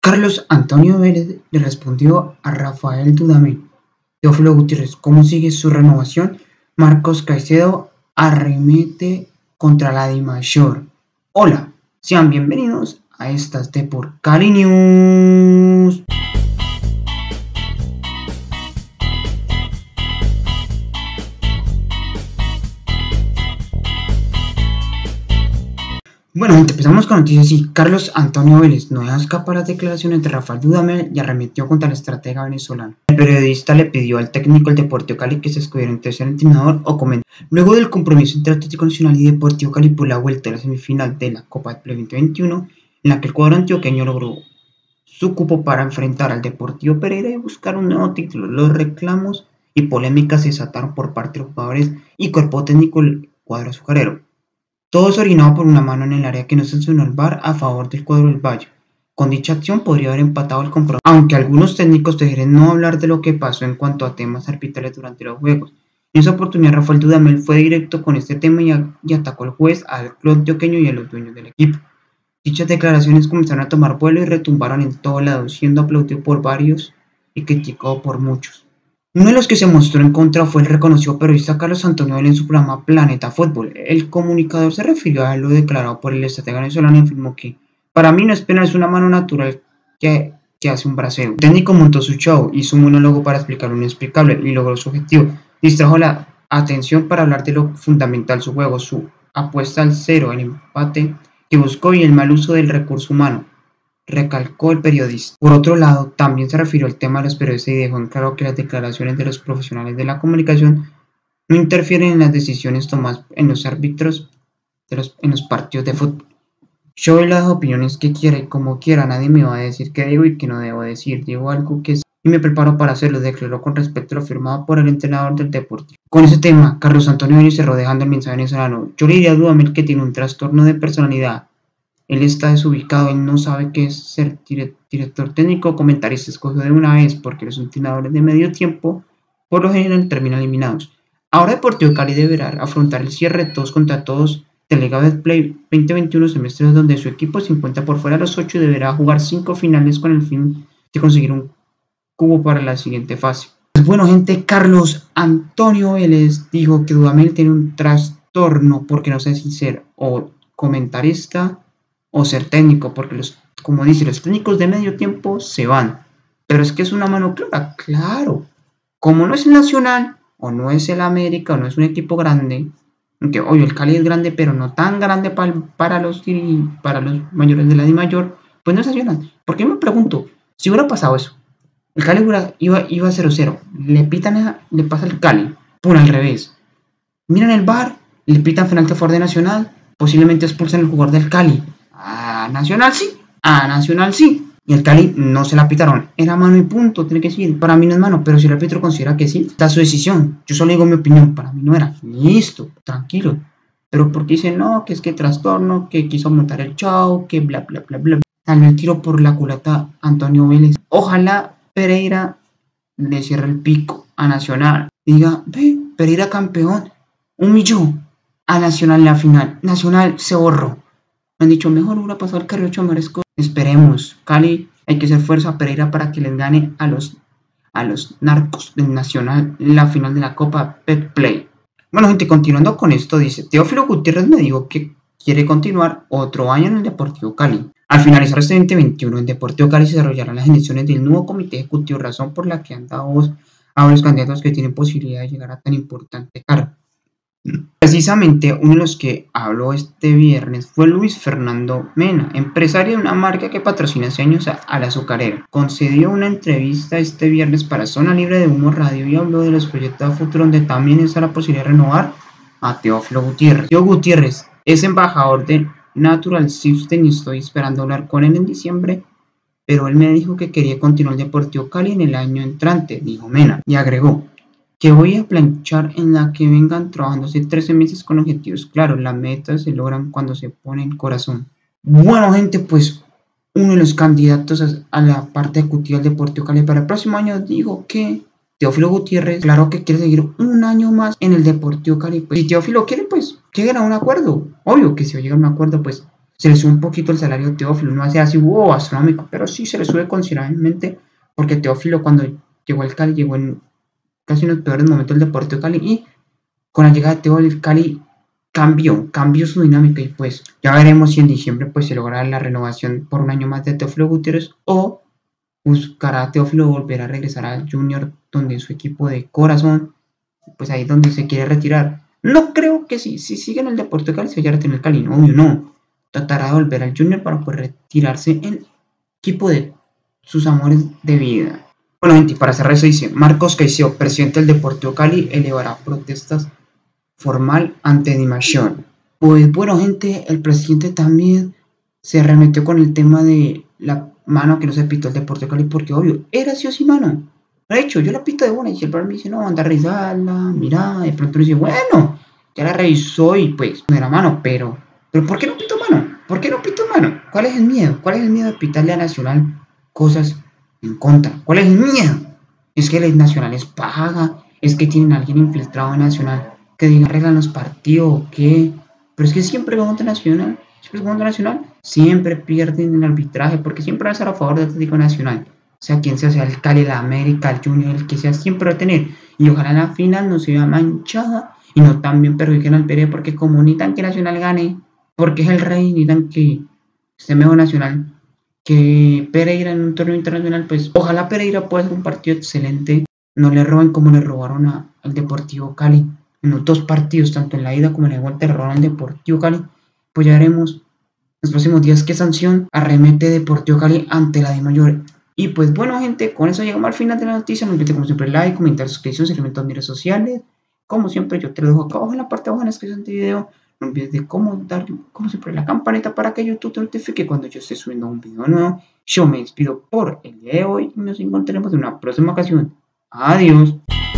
Carlos Antonio Vélez le respondió a Rafael Dudamel. Teófilo Gutiérrez, ¿cómo sigue su renovación? Marcos Caicedo arremete contra la DIMAYOR. Hola, sean bienvenidos a estas de por Cali News. Bueno, gente, empezamos con noticias y Carlos Antonio Vélez no deja escapar las declaraciones de Rafael Dudamel y arremetió contra el estratega venezolano. El periodista le pidió al técnico del Deportivo Cali que se escogiera entre ser entrenador o comentar. Luego del compromiso entre Atlético Nacional y Deportivo Cali por la vuelta a la semifinal de la Copa del Play 2021, en la que el cuadro antioqueño logró su cupo para enfrentar al Deportivo Pereira y buscar un nuevo título, los reclamos y polémicas se desataron por parte de los jugadores y cuerpo técnico del cuadro azucarero. Todo se originaba por una mano en el área que no sancionó el VAR a favor del cuadro del Valle. Con dicha acción podría haber empatado el compromiso, aunque algunos técnicos prefieren no hablar de lo que pasó en cuanto a temas arbitrales durante los juegos. En esa oportunidad Rafael Dudamel fue directo con este tema y atacó al juez, al club antioqueño y a los dueños del equipo. Dichas declaraciones comenzaron a tomar vuelo y retumbaron en todo lado, siendo aplaudido por varios y criticado por muchos. Uno de los que se mostró en contra fue el reconocido periodista Carlos Antonio Vélez en su programa Planeta Fútbol. El comunicador se refirió a lo declarado por el estratega venezolano y afirmó que para mí no es penal, es una mano natural que hace un bracero. El técnico montó su show, hizo un monólogo para explicar lo inexplicable y logró su objetivo. Distrajo la atención para hablar de lo fundamental, su juego, su apuesta al cero, el empate que buscó y el mal uso del recurso humano, recalcó el periodista. Por otro lado, también se refirió al tema de los periodistas y dejó en claro que las declaraciones de los profesionales de la comunicación no interfieren en las decisiones tomadas en los árbitros en los partidos de fútbol. Yo doy las opiniones que quiera y como quiera, nadie me va a decir qué digo y qué no debo decir. Digo algo que sí y me preparo para hacerlo, declaró con respecto a lo firmado por el entrenador del Deportivo. Con ese tema, Carlos Antonio Vélez cerró dejando el mensaje venezolano. Yo le diría a Dudamel que tiene un trastorno de personalidad. Él está desubicado, él no sabe qué es ser director técnico o comentarista, escogió de una vez porque los entrenadores de medio tiempo por lo general terminan eliminados. Ahora Deportivo Cali deberá afrontar el cierre de todos contra todos del legado del Play 2021 semestres donde su equipo se encuentra por fuera de los 8 y deberá jugar 5 finales con el fin de conseguir un cubo para la siguiente fase. Pues bueno, gente, Carlos Antonio Vélez dijo que Dudamel tiene un trastorno porque no sé si ser o comentarista o ser técnico, porque como dice, los técnicos de medio tiempo se van, pero es que es una mano clara, claro, como no es el Nacional, o no es el América, o no es un equipo grande, aunque obvio el Cali es grande, pero no tan grande para los mayores de la DIMAYOR, pues no es Nacional. Porque me pregunto, si hubiera pasado eso, el Cali iba 0-0, le pasa al Cali, por al revés, miran el VAR, le pitan penalti a favor de Nacional, posiblemente expulsan al jugador del Cali. A Nacional sí. Y el Cali no se la pitaron. Era mano y punto, tiene que decir. Para mí no es mano, pero si el árbitro considera que sí, está su decisión. Yo solo digo mi opinión, para mí no era. Listo, tranquilo. Pero porque dice no, que es que trastorno, que quiso montar el show, que bla, bla, bla, bla. Salió el tiro por la culata Antonio Vélez. Ojalá Pereira le cierre el pico a Nacional. Diga, ve, Pereira campeón. Humilló a Nacional en la final. Nacional se borró. Han dicho, mejor hubiera pasado el Carriocho Maresco. Esperemos, Cali, hay que hacer fuerza a Pereira para que les gane a los narcos del Nacional en la final de la Copa Betplay. Bueno, gente, continuando con esto, dice, Teófilo Gutiérrez me dijo que quiere continuar otro año en el Deportivo Cali. Al finalizar este 2021, en Deportivo Cali se desarrollarán las elecciones del nuevo comité ejecutivo, razón por la que han dado voz a los candidatos que tienen posibilidad de llegar a tan importante cargo. Precisamente uno de los que habló este viernes fue Luis Fernando Mena, empresario de una marca que patrocina hace años a la azucarera. Concedió una entrevista este viernes para Zona Libre de Humo Radio y habló de los proyectos a futuro donde también está la posibilidad de renovar a Teófilo Gutiérrez. Teo Gutiérrez es embajador de Natural System y estoy esperando hablar con él en diciembre, pero él me dijo que quería continuar el Deportivo Cali en el año entrante, dijo Mena, y agregó que voy a planchar en la que vengan trabajando hace 13 meses con objetivos claros. Las metas se logran cuando se pone el corazón. Bueno, gente, pues uno de los candidatos a la parte ejecutiva del Deportivo Cali para el próximo año dijo que Teófilo Gutiérrez, claro que quiere seguir un año más en el Deportivo Cali. Pues si Teófilo quiere, pues que llegue a un acuerdo. Obvio que si llega a un acuerdo, pues se le sube un poquito el salario a Teófilo, no hace así, wow, astronómico, pero sí se le sube considerablemente, porque Teófilo cuando llegó al Cali, llegó en casi en los peores momentos del Deportivo Cali, y con la llegada de Teófilo, Cali cambió su dinámica, y pues ya veremos si en diciembre pues se logra la renovación por un año más de Teófilo Gutiérrez, o buscará a Teófilo volver a regresar al Junior, donde su equipo de corazón, pues ahí es donde se quiere retirar. No creo que si sigue en el Deportivo Cali se vaya a retirar el Cali, no, obvio no. Tratará de volver al Junior para poder retirarse en el equipo de sus amores de vida. Bueno, gente, para cerrar eso dice, Marcos Caicedo, presidente del Deportivo Cali, elevará protestas formal ante Dimasión. Pues bueno, gente, el presidente también se arremetió con el tema de la mano que no se pitó el Deportivo Cali, porque obvio, era sí o sí mano. De hecho, yo la pito de una y si el bar me dice, no, anda a revisarla, mira, de pronto dice, bueno, ya la revisó y pues no era mano, pero ¿por qué no pito mano? ¿Por qué no pito mano? ¿Cuál es el miedo? ¿Cuál es el miedo de pitarle a Nacional cosas en contra? ¿Cuál es el miedo? Es que el Nacional les paga, es que tienen a alguien infiltrado en Nacional que diga arreglan los partidos o qué. Pero es que siempre contra Nacional, siempre pierden el arbitraje, porque siempre va a estar a favor del Atlético Nacional. O sea, quien sea el Cali, la América, el Junior, el que sea, siempre va a tener. Y ojalá en la final no se vea manchada y no también perjudiquen al Pérez, porque como ni tan que Nacional gane, porque es el rey, ni tan que esté mejor Nacional que Pereira en un torneo internacional, pues ojalá Pereira pueda hacer un partido excelente, no le roben como le robaron al Deportivo Cali en los dos partidos, tanto en la ida como en la vuelta, le robaron al Deportivo Cali, pues ya veremos los próximos días qué sanción arremete Deportivo Cali ante la de Mayor. Y pues bueno, gente, con eso llegamos al final de la noticia. No olvides como siempre like, comentar, suscripción, seguimiento en redes sociales. Como siempre, yo te lo dejo acá abajo en la parte de abajo en la descripción del video. No olvides de cómo dar, como siempre, la campanita para que YouTube te notifique cuando yo esté subiendo un video nuevo. Yo me despido por el día de hoy y nos encontraremos en una próxima ocasión. Adiós.